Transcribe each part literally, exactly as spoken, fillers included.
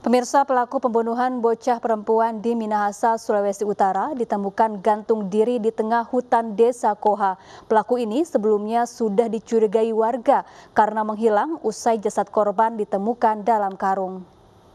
Pemirsa, pelaku pembunuhan bocah perempuan di Minahasa, Sulawesi Utara ditemukan gantung diri di tengah hutan desa Koha. Pelaku ini sebelumnya sudah dicurigai warga karena menghilang usai jasad korban ditemukan dalam karung.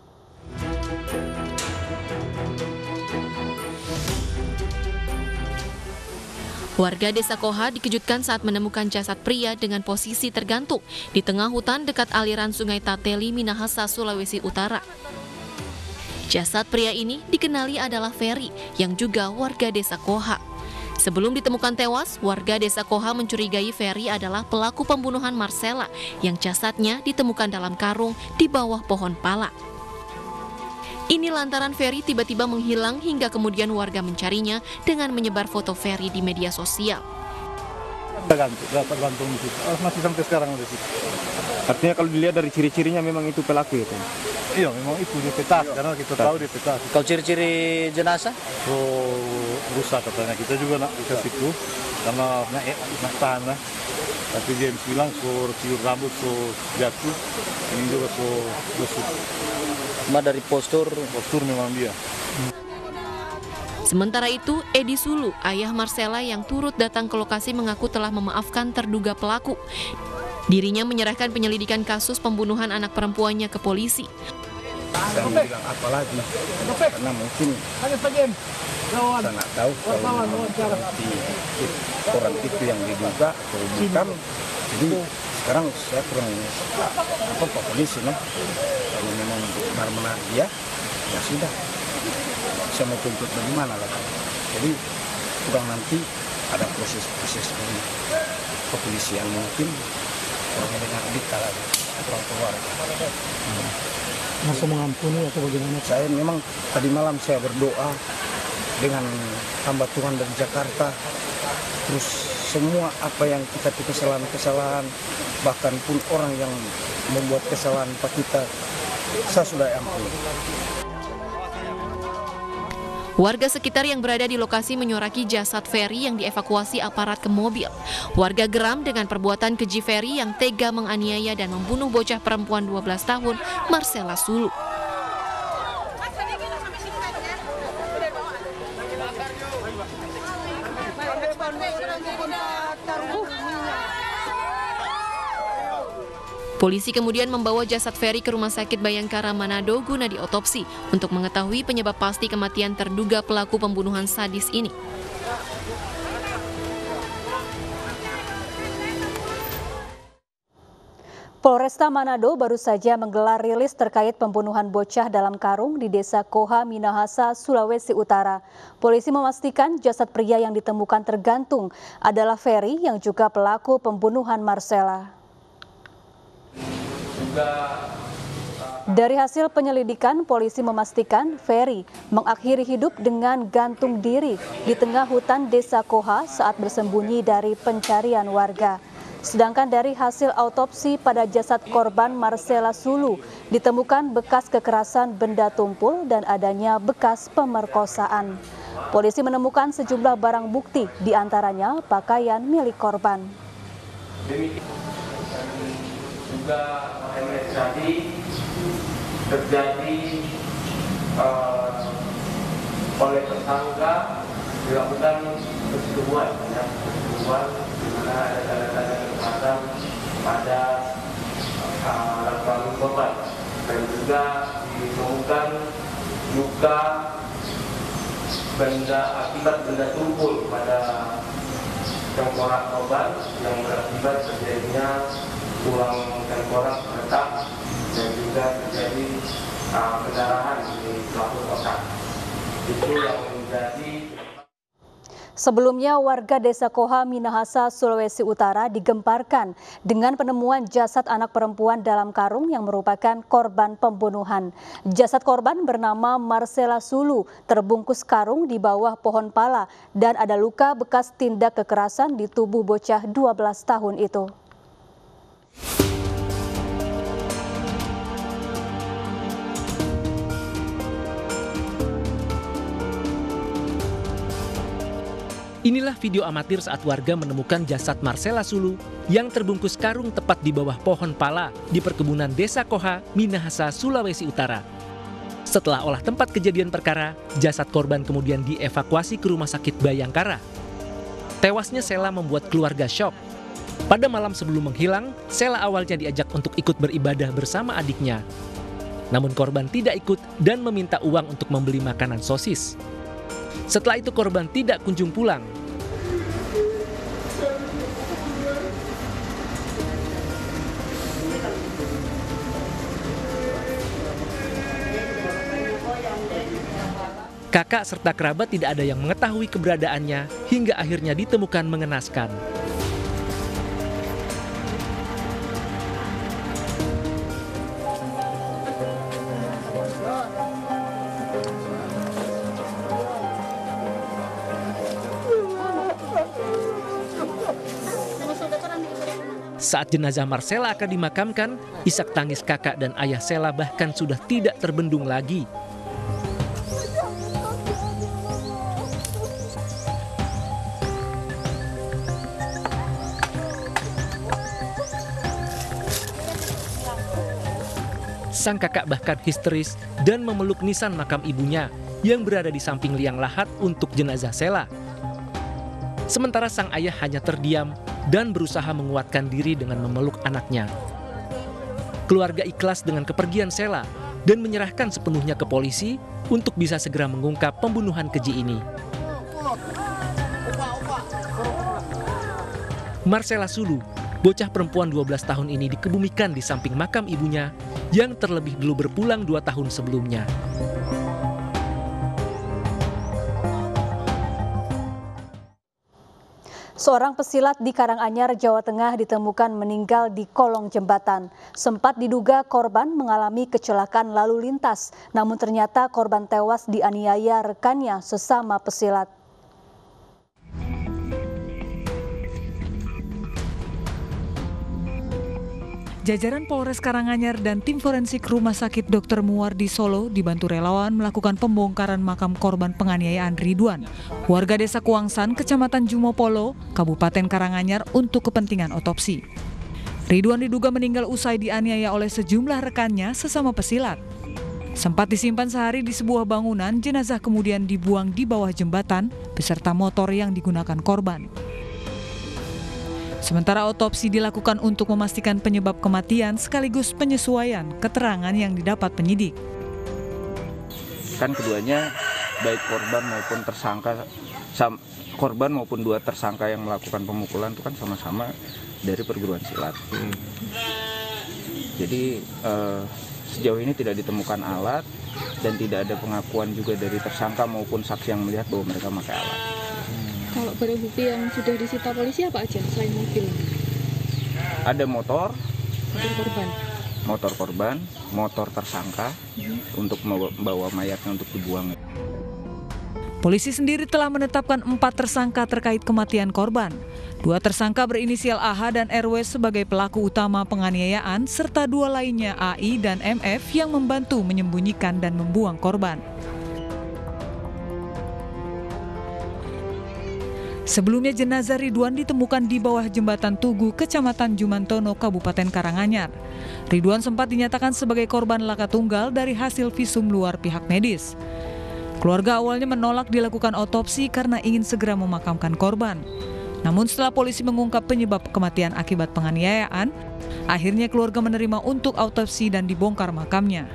Warga desa Koha dikejutkan saat menemukan jasad pria dengan posisi tergantung di tengah hutan dekat aliran Sungai Tateli, Minahasa, Sulawesi Utara. Jasad pria ini dikenali adalah Ferry yang juga warga desa Koha. Sebelum ditemukan tewas, warga desa Koha mencurigai Ferry adalah pelaku pembunuhan Marcella yang jasadnya ditemukan dalam karung di bawah pohon pala. Ini lantaran Ferry tiba-tiba menghilang hingga kemudian warga mencarinya dengan menyebar foto Ferry di media sosial. Tergantung, tergantung di situ. Oh, masih sampai sekarang di situ. Artinya kalau dilihat dari ciri-cirinya memang itu pelaku itu. Iya, memang itu di petas, iya. Karena kita tahu di petas. Kalau ciri-ciri jenazah? Oh, rusak katanya. Kita juga nak ke situ karena nak nak tanah. Tapi dia bilang so ciur rambut so jatuh, ini juga so busuk. Cuma dari postur, postur memang dia. Sementara itu, Edi Sulu, ayah Marcella yang turut datang ke lokasi mengaku telah memaafkan terduga pelaku. Dirinya menyerahkan penyelidikan kasus pembunuhan anak perempuannya ke polisi. Saya bilang apa lagi, karena mungkin saya nggak tahu kalau nanti orang itu yang diduga atau bukan. Jadi sekarang saya kurang apa Pak Polisi, no? Kalau memang benar-benar dia, ya sudah. Saya mau tuntut bagaimana lagi. Jadi kurang nanti ada proses-proses dari kepolisian mungkin kurang dengan dita lagi, kurang keluarga. Hmm. Masa mengampuni atau bagaimana? Saya memang tadi malam saya berdoa dengan hamba Tuhan dari Jakarta. Terus semua apa yang kita kesalahan-kesalahan, bahkan pun orang yang membuat kesalahan pada kita, saya sudah ampuni. Warga sekitar yang berada di lokasi menyoraki jasad Ferry yang dievakuasi aparat ke mobil. Warga geram dengan perbuatan keji Ferry yang tega menganiaya dan membunuh bocah perempuan dua belas tahun, Marcella Sulu. Polisi kemudian membawa jasad Ferry ke Rumah Sakit Bayangkara Manado guna diotopsi untuk mengetahui penyebab pasti kematian terduga pelaku pembunuhan sadis ini. Polresta Manado baru saja menggelar rilis terkait pembunuhan bocah dalam karung di desa Koha, Minahasa, Sulawesi Utara. Polisi memastikan jasad pria yang ditemukan tergantung adalah Ferry yang juga pelaku pembunuhan Marcella. Dari hasil penyelidikan, polisi memastikan Ferry mengakhiri hidup dengan gantung diri di tengah hutan desa Koha saat bersembunyi dari pencarian warga. Sedangkan dari hasil autopsi pada jasad korban Marcella Sulu ditemukan bekas kekerasan benda tumpul dan adanya bekas pemerkosaan. Polisi menemukan sejumlah barang bukti, diantaranya pakaian milik korban. Juga terjadi terjadi uh, oleh tersangka dilakukan persetubuhan, ya, persetubuhan di mana ada tanda-tanda kekerasan pada alat kelamin korban dan juga ditemukan luka benda akibat benda tumpul pada tengkorak korban yang berakibat terjadinya tulang tengkorak retak dan juga terjadi uh, pendarahan di pelaku otak. Itu yang menjadi. Sebelumnya, warga desa Koha, Minahasa, Sulawesi Utara digemparkan dengan penemuan jasad anak perempuan dalam karung yang merupakan korban pembunuhan. Jasad korban bernama Marcella Sulu terbungkus karung di bawah pohon pala dan ada luka bekas tindak kekerasan di tubuh bocah dua belas tahun itu. Inilah video amatir saat warga menemukan jasad Marcella Sulu yang terbungkus karung tepat di bawah pohon pala di perkebunan desa Koha, Minahasa, Sulawesi Utara. Setelah olah tempat kejadian perkara, jasad korban kemudian dievakuasi ke Rumah Sakit Bayangkara. Tewasnya Sela membuat keluarga syok. Pada malam sebelum menghilang, Sela awalnya diajak untuk ikut beribadah bersama adiknya. Namun korban tidak ikut dan meminta uang untuk membeli makanan sosis. Setelah itu korban tidak kunjung pulang. Kakak serta kerabat tidak ada yang mengetahui keberadaannya hingga akhirnya ditemukan mengenaskan. Saat jenazah Marcella akan dimakamkan, isak tangis kakak dan ayah Sela bahkan sudah tidak terbendung lagi. Sang kakak bahkan histeris dan memeluk nisan makam ibunya yang berada di samping liang lahat untuk jenazah Sela. Sementara sang ayah hanya terdiam dan berusaha menguatkan diri dengan memeluk anaknya. Keluarga ikhlas dengan kepergian Sela dan menyerahkan sepenuhnya ke polisi untuk bisa segera mengungkap pembunuhan keji ini. Marcella Sulu, bocah perempuan dua belas tahun ini dikebumikan di samping makam ibunya yang terlebih dulu berpulang dua tahun sebelumnya. Seorang pesilat di Karanganyar, Jawa Tengah ditemukan meninggal di kolong jembatan. Sempat diduga korban mengalami kecelakaan lalu lintas, namun ternyata korban tewas dianiaya rekannya sesama pesilat. Jajaran Polres Karanganyar dan tim forensik Rumah Sakit Dokter Muwardi Solo dibantu relawan melakukan pembongkaran makam korban penganiayaan Ridwan, warga Desa Kuangsan, Kecamatan Jumopolo, Kabupaten Karanganyar untuk kepentingan otopsi. Ridwan diduga meninggal usai dianiaya oleh sejumlah rekannya sesama pesilat. Sempat disimpan sehari di sebuah bangunan, jenazah kemudian dibuang di bawah jembatan beserta motor yang digunakan korban. Sementara otopsi dilakukan untuk memastikan penyebab kematian sekaligus penyesuaian keterangan yang didapat penyidik. Kan keduanya baik korban maupun tersangka, sam, korban maupun dua tersangka yang melakukan pemukulan itu kan sama-sama dari perguruan silat. Hmm. Jadi eh, sejauh ini tidak ditemukan alat dan tidak ada pengakuan juga dari tersangka maupun saksi yang melihat bahwa mereka memakai alat. Kalau barang bukti yang sudah disita polisi apa aja selain mobil? Ada motor, motor korban, motor korban, motor tersangka hmm. untuk membawa mayatnya untuk dibuang. Polisi sendiri telah menetapkan empat tersangka terkait kematian korban. Dua tersangka berinisial A H dan R W sebagai pelaku utama penganiayaan, serta dua lainnya A I dan M F yang membantu menyembunyikan dan membuang korban. Sebelumnya jenazah Ridwan ditemukan di bawah jembatan Tugu, Kecamatan Jumantono, Kabupaten Karanganyar. Ridwan sempat dinyatakan sebagai korban laka tunggal dari hasil visum luar pihak medis. Keluarga awalnya menolak dilakukan otopsi karena ingin segera memakamkan korban. Namun setelah polisi mengungkap penyebab kematian akibat penganiayaan, akhirnya keluarga menerima untuk autopsi dan dibongkar makamnya.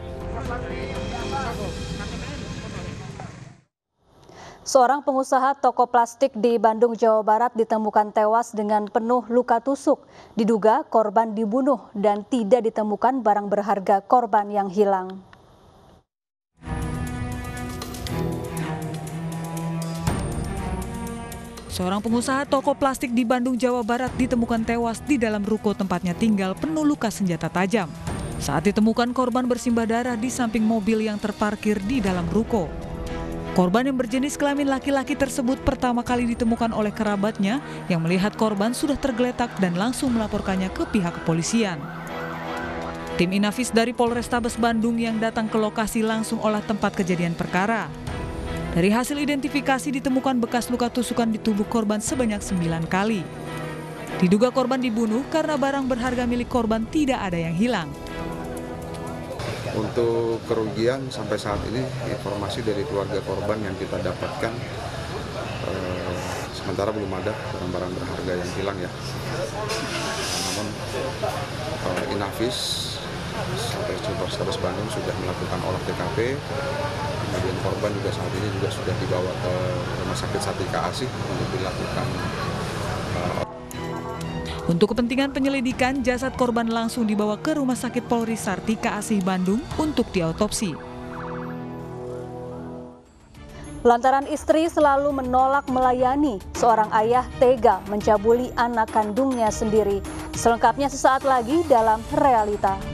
Seorang pengusaha toko plastik di Bandung, Jawa Barat ditemukan tewas dengan penuh luka tusuk. Diduga korban dibunuh dan tidak ditemukan barang berharga korban yang hilang. Seorang pengusaha toko plastik di Bandung, Jawa Barat ditemukan tewas di dalam ruko tempatnya tinggal penuh luka senjata tajam. Saat ditemukan, korban bersimbah darah di samping mobil yang terparkir di dalam ruko. Korban yang berjenis kelamin laki-laki tersebut pertama kali ditemukan oleh kerabatnya yang melihat korban sudah tergeletak dan langsung melaporkannya ke pihak kepolisian. Tim Inafis dari Polrestabes Bandung yang datang ke lokasi langsung olah tempat kejadian perkara. Dari hasil identifikasi ditemukan bekas luka tusukan di tubuh korban sebanyak sembilan kali. Diduga korban dibunuh karena barang berharga milik korban tidak ada yang hilang. Untuk kerugian sampai saat ini informasi dari keluarga korban yang kita dapatkan eh, sementara belum ada barang-barang berharga yang hilang ya. Namun eh, Inavis sampai Polrestabes Bandung sudah melakukan olah T K P. Kemudian korban juga saat ini juga sudah dibawa ke Rumah Sakit Sartika Asih untuk dilakukan uh... Untuk kepentingan penyelidikan, jasad korban langsung dibawa ke Rumah Sakit Polri Sartika Asih Bandung untuk diautopsi. Lantaran istri selalu menolak melayani, seorang ayah tega mencabuli anak kandungnya sendiri. Selengkapnya sesaat lagi dalam Realita.